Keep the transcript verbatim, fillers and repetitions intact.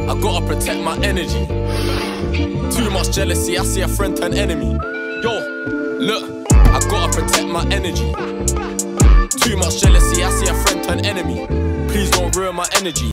I gotta protect my energy. Too much jealousy, I see a friend turn enemy. Yo, look, I gotta protect my energy. Too much jealousy, I see a friend turn enemy. Please don't ruin my energy.